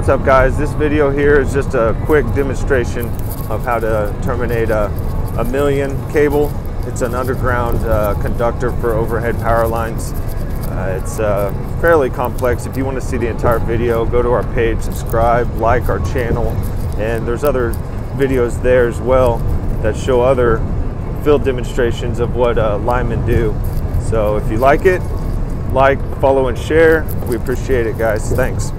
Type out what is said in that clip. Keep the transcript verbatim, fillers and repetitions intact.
What's up guys, this video here is just a quick demonstration of how to terminate a, a million cable. It's an underground uh, conductor for overhead power lines. Uh, it's uh, fairly complex. If you want to see the entire video, go to our page, subscribe, like our channel, and there's other videos there as well that show other field demonstrations of what uh, linemen do. So if you like it, like, follow, and share. We appreciate it, guys. Thanks.